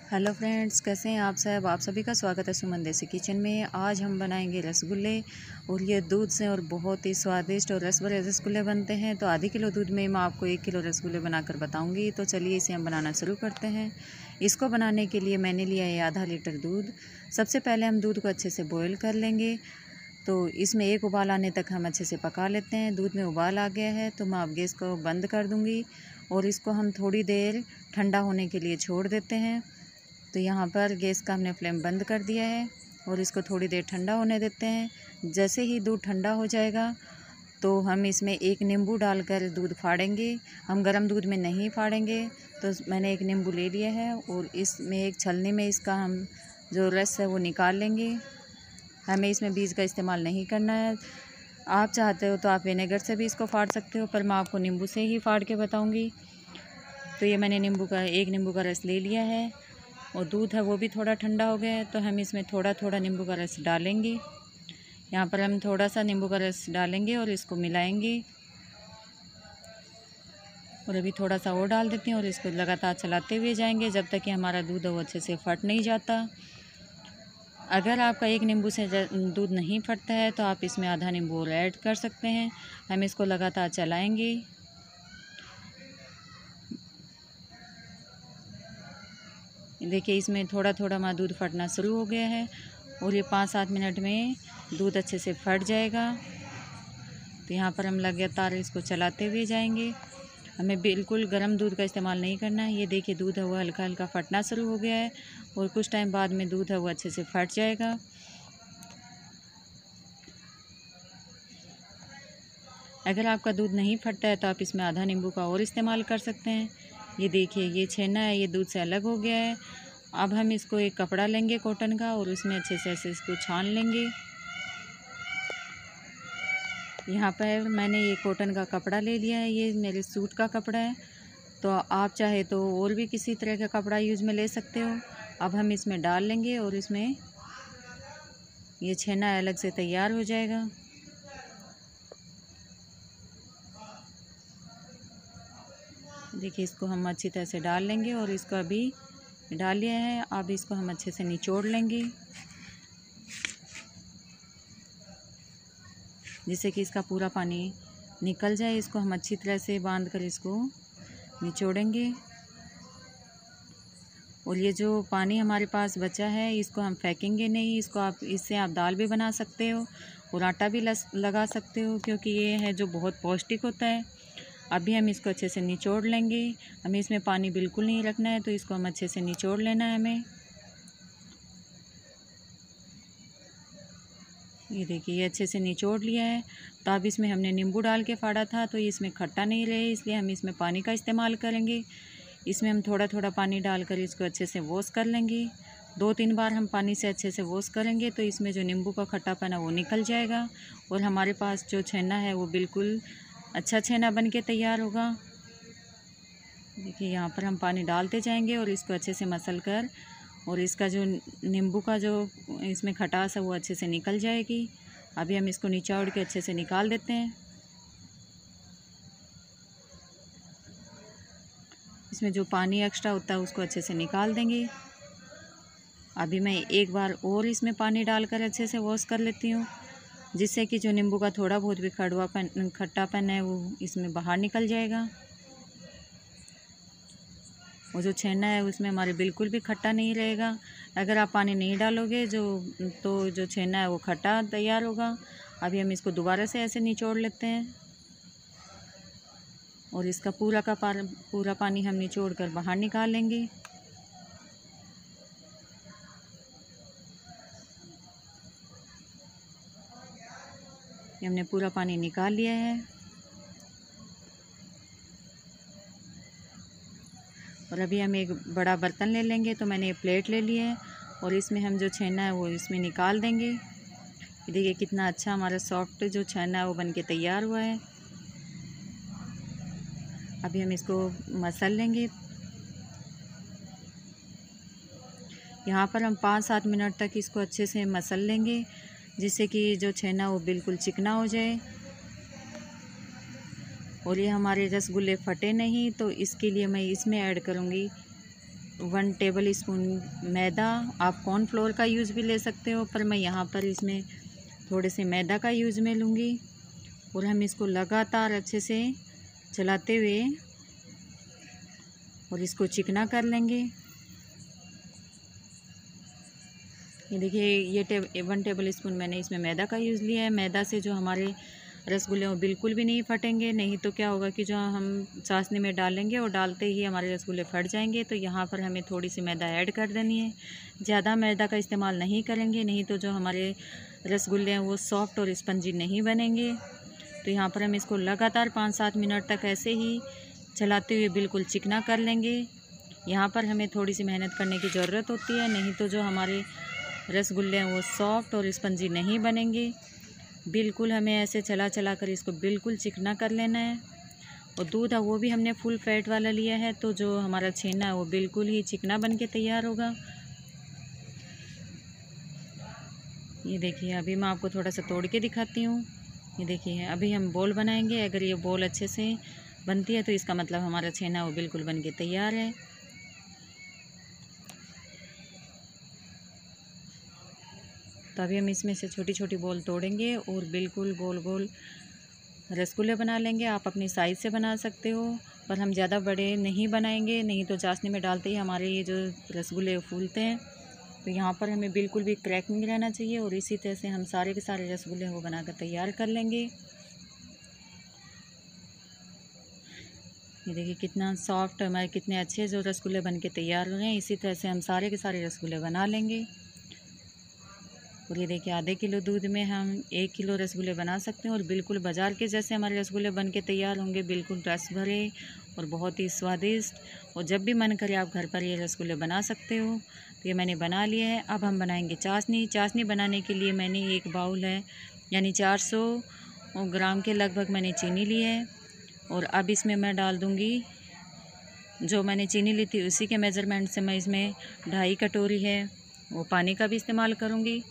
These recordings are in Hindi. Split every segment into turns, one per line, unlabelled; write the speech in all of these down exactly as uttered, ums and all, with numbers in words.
हेलो फ्रेंड्स, कैसे हैं आप सब। आप सभी का स्वागत है सुमन देसी किचन में। आज हम बनाएंगे रसगुल्ले और ये दूध से और बहुत ही स्वादिष्ट और रस भरे रसगुल्ले बनते हैं। तो आधी किलो दूध में मैं आपको एक किलो रसगुल्ले बनाकर बताऊंगी। तो चलिए इसे हम बनाना शुरू करते हैं। इसको बनाने के लिए मैंने लिया है आधा लीटर दूध। सबसे पहले हम दूध को अच्छे से बॉयल कर लेंगे। तो इसमें एक उबाल आने तक हम अच्छे से पका लेते हैं। दूध में उबाल आ गया है तो मैं अब गैस को बंद कर दूँगी और इसको हम थोड़ी देर ठंडा होने के लिए छोड़ देते हैं। तो यहाँ पर गैस का हमने फ्लेम बंद कर दिया है और इसको थोड़ी देर ठंडा होने देते हैं। जैसे ही दूध ठंडा हो जाएगा तो हम इसमें एक नींबू डालकर दूध फाड़ेंगे। हम गर्म दूध में नहीं फाड़ेंगे। तो मैंने एक नींबू ले लिया है और इसमें एक छलनी में इसका हम जो रस है वो निकाल लेंगे। हमें इसमें बीज का इस्तेमाल नहीं करना है। आप चाहते हो तो आप विनेगर से भी इसको फाड़ सकते हो, पर मैं आपको नींबू से ही फाड़ के बताऊँगी। तो ये मैंने नींबू का एक नींबू का रस ले लिया है और दूध है वो भी थोड़ा ठंडा हो गया है। तो हम इसमें थोड़ा थोड़ा नींबू का रस डालेंगे। यहाँ पर हम थोड़ा सा नींबू का रस डालेंगे और इसको मिलाएंगे। और अभी थोड़ा सा और डाल देते हैं और इसको लगातार चलाते हुए जाएंगे जब तक कि हमारा दूध है वो अच्छे से फट नहीं जाता। अगर आपका एक नींबू से दूध नहीं फटता है तो आप इसमें आधा नींबू और ऐड कर सकते हैं। हम इसको लगातार चलाएँगे। देखिए इसमें थोड़ा थोड़ा हमारा दूध फटना शुरू हो गया है और ये पाँच सात मिनट में दूध अच्छे से फट जाएगा। तो यहाँ पर हम लगातार इसको चलाते हुए जाएंगे। हमें बिल्कुल गर्म दूध का इस्तेमाल नहीं करना है। ये देखिए दूध है वो हल्का हल्का फटना शुरू हो गया है और कुछ टाइम बाद में दूध है वो अच्छे से फट जाएगा। अगर आपका दूध नहीं फटता है तो आप इसमें आधा नींबू का और इस्तेमाल कर सकते हैं। ये देखिए ये छेना है ये दूध से अलग हो गया है। अब हम इसको एक कपड़ा लेंगे कॉटन का और उसमें अच्छे से ऐसे इसको छान लेंगे। यहाँ पर मैंने ये कॉटन का कपड़ा ले लिया है। ये मेरे सूट का कपड़ा है। तो आप चाहे तो और भी किसी तरह का कपड़ा यूज़ में ले सकते हो। अब हम इसमें डाल लेंगे और इसमें ये छेना अलग से तैयार हो जाएगा। देखिए इसको हम अच्छी तरह से डाल लेंगे और इसको अभी डाल लिया है। अब इसको हम अच्छे से निचोड़ लेंगे जिससे कि इसका पूरा पानी निकल जाए। इसको हम अच्छी तरह से बांध कर इसको निचोड़ेंगे। और ये जो पानी हमारे पास बचा है इसको हम फेंकेंगे नहीं। इसको आप इससे आप दाल भी बना सकते हो और आटा भी लगा सकते हो, क्योंकि ये है जो बहुत पौष्टिक होता है। अभी हम इसको अच्छे से निचोड़ लेंगे। हमें इसमें पानी बिल्कुल नहीं रखना है, तो इसको हम अच्छे से निचोड़ लेना है हमें। ये देखिए ये अच्छे से निचोड़ लिया है। तो अब इसमें हमने नींबू डाल के फाड़ा था तो इसमें खट्टा नहीं रहे, इसलिए हम इसमें पानी का इस्तेमाल करेंगे। इसमें हम थोड़ा थोड़ा पानी डालकर इसको अच्छे से वॉश कर लेंगे। दो तीन बार हम पानी से अच्छे से वॉश करेंगे तो इसमें जो नींबू का खट्टापन है वो निकल जाएगा और हमारे पास जो छेना है वो बिल्कुल अच्छा छेना बन के तैयार होगा। देखिए यहाँ पर हम पानी डालते जाएंगे और इसको अच्छे से मसल कर और इसका जो नींबू का जो इसमें खटास है वो अच्छे से निकल जाएगी। अभी हम इसको निचोड़ के अच्छे से निकाल देते हैं। इसमें जो पानी एक्स्ट्रा होता है उसको अच्छे से निकाल देंगे। अभी मैं एक बार और इसमें पानी डालकर अच्छे से वॉश कर लेती हूँ, जिससे कि जो नींबू का थोड़ा बहुत भी कड़वापन खट्टापन है वो इसमें बाहर निकल जाएगा। वो जो छेना है उसमें हमारे बिल्कुल भी खट्टा नहीं रहेगा। अगर आप पानी नहीं डालोगे जो तो जो छेना है वो खट्टा तैयार होगा। अभी हम इसको दोबारा से ऐसे निचोड़ लेते हैं और इसका पूरा का पूरा पानी हम निचोड़ कर बाहर निकाल लेंगे। हमने पूरा पानी निकाल लिया है और अभी हम एक बड़ा बर्तन ले लेंगे। तो मैंने ये प्लेट ले ली है और इसमें हम जो छेना है वो इसमें निकाल देंगे। देखिए कितना अच्छा हमारा सॉफ्ट जो छेना है वो बन के तैयार हुआ है। अभी हम इसको मसल लेंगे। यहाँ पर हम पाँच सात मिनट तक इसको अच्छे से मसल लेंगे, जिससे कि जो छेना वो बिल्कुल चिकना हो जाए और ये हमारे रसगुल्ले फटे नहीं। तो इसके लिए मैं इसमें ऐड करूँगी वन टेबल स्पून मैदा, आप कॉर्नफ्लोर का यूज़ भी ले सकते हो, पर मैं यहाँ पर इसमें थोड़े से मैदा का यूज़ में लूँगी। और हम इसको लगातार अच्छे से चलाते हुए और इसको चिकना कर लेंगे। ये देखिए, ये टेब वन टेबल स्पून मैंने इसमें मैदा का यूज़ लिया है। मैदा से जो हमारे रसगुल्ले वो बिल्कुल भी नहीं फटेंगे, नहीं तो क्या होगा कि जो हम चाशनी में डालेंगे और डालते ही हमारे रसगुल्ले फट जाएंगे। तो यहाँ पर हमें थोड़ी सी मैदा ऐड कर देनी है। ज़्यादा मैदा का इस्तेमाल नहीं करेंगे, नहीं तो जो हमारे रसगुल्ले हैं वो सॉफ्ट और स्पंजी नहीं बनेंगे। तो यहाँ पर हम इसको लगातार पाँच सात मिनट तक ऐसे ही चलाते हुए बिल्कुल चिकना कर लेंगे। यहाँ पर हमें थोड़ी सी मेहनत करने की ज़रूरत होती है, नहीं तो जो हमारे रसगुल्ले हैं वो सॉफ्ट और स्पंजी नहीं बनेंगे। बिल्कुल हमें ऐसे चला चला कर इसको बिल्कुल चिकना कर लेना है। और दूध है वो भी हमने फुल फैट वाला लिया है, तो जो हमारा छेना है वो बिल्कुल ही चिकना बन के तैयार होगा। ये देखिए, अभी मैं आपको थोड़ा सा तोड़ के दिखाती हूँ। ये देखिए, अभी हम बॉल बनाएंगे। अगर ये बॉल अच्छे से बनती है तो इसका मतलब हमारा छेना वो बिल्कुल बन के तैयार है। तो अभी हम इसमें से छोटी छोटी बॉल तोड़ेंगे और बिल्कुल गोल गोल रसगुल्ले बना लेंगे। आप अपनी साइज़ से बना सकते हो, पर हम ज़्यादा बड़े नहीं बनाएंगे, नहीं तो चाशनी में डालते ही हमारे ये जो रसगुल्ले फूलते हैं। तो यहाँ पर हमें बिल्कुल भी क्रैक नहीं रहना चाहिए। और इसी तरह से हम सारे के सारे रसगुल्ले वो बनाकर तैयार कर लेंगे। ये देखिए कितना सॉफ्ट हमारे, कितने अच्छे जो रसगुल्ले बन के तैयार हो रहे हैं। इसी तरह से हम सारे के सारे रसगुल्ले बना लेंगे। और ये देखिए, आधे किलो दूध में हम एक किलो रसगुल्ले बना सकते हैं और बिल्कुल बाज़ार के जैसे हमारे रसगुल्ले बन के तैयार होंगे, बिल्कुल रस भरे और बहुत ही स्वादिष्ट। और जब भी मन करे आप घर पर ये रसगुल्ले बना सकते हो। तो ये मैंने बना लिए है। अब हम बनाएंगे चाशनी। चाशनी बनाने के लिए मैंने एक बाउल है, यानी चार सौ ग्राम के लगभग मैंने चीनी ली है। और अब इसमें मैं डाल दूँगी, जो मैंने चीनी ली थी उसी के मेज़रमेंट से मैं इसमें ढाई कटोरी है वो पानी का भी इस्तेमाल करूँगी।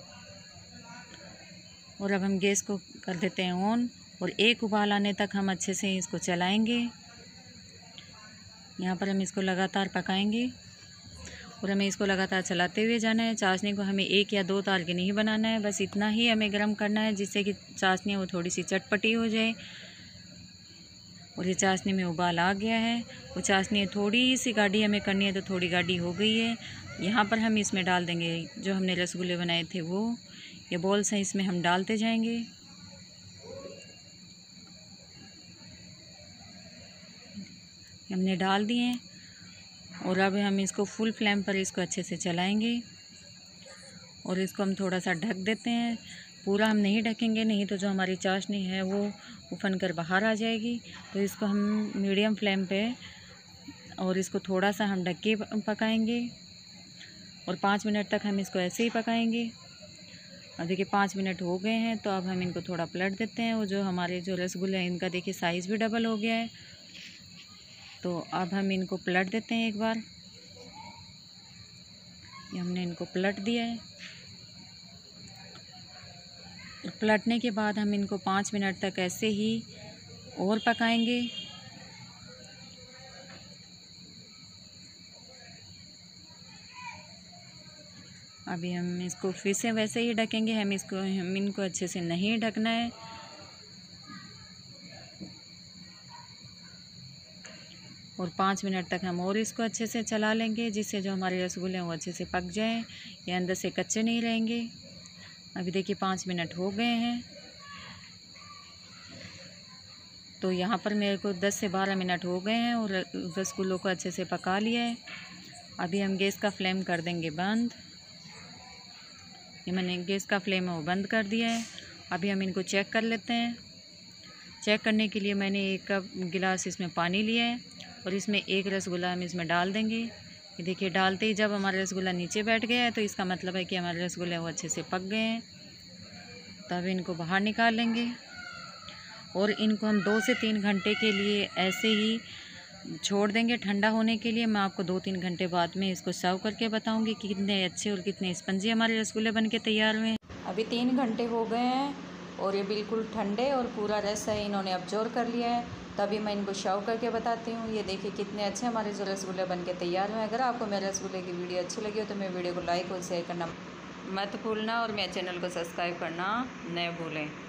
और अब हम गैस को कर देते हैं ऑन और एक उबाल आने तक हम अच्छे से इसको चलाएंगे। यहाँ पर हम इसको लगातार पकाएंगे और हमें इसको लगातार चलाते हुए जाना है। चाशनी को हमें एक या दो तार के नहीं बनाना है, बस इतना ही हमें गर्म करना है जिससे कि चाशनी वो थोड़ी सी चटपटी हो जाए। और ये चाशनी में उबाल आ गया है। वो चाशनी थोड़ी सी गाढ़ी हमें करनी है, तो थोड़ी गाढ़ी हो गई है। यहाँ पर हम इसमें डाल देंगे जो हमने रसगुल्ले बनाए थे वो, ये बॉल्स हैं, इसमें हम डालते जाएंगे। हमने डाल दिए और अब हम इसको फुल फ्लेम पर इसको अच्छे से चलाएंगे। और इसको हम थोड़ा सा ढक देते हैं, पूरा हम नहीं ढकेंगे, नहीं तो जो हमारी चाशनी है वो उफन कर बाहर आ जाएगी। तो इसको हम मीडियम फ्लेम पे और इसको थोड़ा सा हम ढक के पकाएंगे और पाँच मिनट तक हम इसको ऐसे ही पकाएंगे। अब देखिए पाँच मिनट हो गए हैं, तो अब हम इनको थोड़ा पलट देते हैं। और जो हमारे जो रसगुल्ले हैं इनका देखिए साइज़ भी डबल हो गया है। तो अब हम इनको पलट देते हैं एक बार। ये हमने इनको पलट दिया है। पलटने के बाद हम इनको पाँच मिनट तक ऐसे ही और पकाएंगे। अभी हम इसको फिर से वैसे ही ढकेंगे, हम इसको हम इनको अच्छे से नहीं ढकना है। और पाँच मिनट तक हम और इसको अच्छे से चला लेंगे, जिससे जो हमारे रसगुल्ले हैं वो अच्छे से पक जाएं, ये अंदर से कच्चे नहीं रहेंगे। अभी देखिए पाँच मिनट हो गए हैं, तो यहाँ पर मेरे को दस से बारह मिनट हो गए हैं और रसगुल्लों को अच्छे से पका लिया है। अभी हम गैस का फ्लेम कर देंगे बंद। ये मैंने गैस का फ्लेम है वो बंद कर दिया है। अभी हम इनको चेक कर लेते हैं। चेक करने के लिए मैंने एक कप गिलास इसमें पानी लिया है और इसमें एक रसगुल्ला हम इसमें डाल देंगे। ये देखिए डालते ही जब हमारा रसगुल्ला नीचे बैठ गया है तो इसका मतलब है कि हमारे रसगुल्ले वो अच्छे से पक गए हैं। तब इनको बाहर निकाल लेंगे और इनको हम दो से तीन घंटे के लिए ऐसे ही छोड़ देंगे ठंडा होने के लिए। मैं आपको दो तीन घंटे बाद में इसको सर्व करके बताऊंगी कि कितने अच्छे और कितने स्पंजी हमारे रसगुल्ले बन के तैयार हुए हैं। अभी तीन घंटे हो गए हैं और ये बिल्कुल ठंडे और पूरा रस है इन्होंने अब्जॉर्ब कर लिया है। तभी मैं इनको सर्व करके बताती हूँ। ये देखिए कितने अच्छे हमारे जो रसगुल्ले बन के तैयार हुए। अगर आपको मेरे रसगुल्ले की वीडियो अच्छी लगी हो तो मेरे वीडियो को लाइक और शेयर करना मत भूलना और मेरे चैनल को सब्सक्राइब करना न भूलें।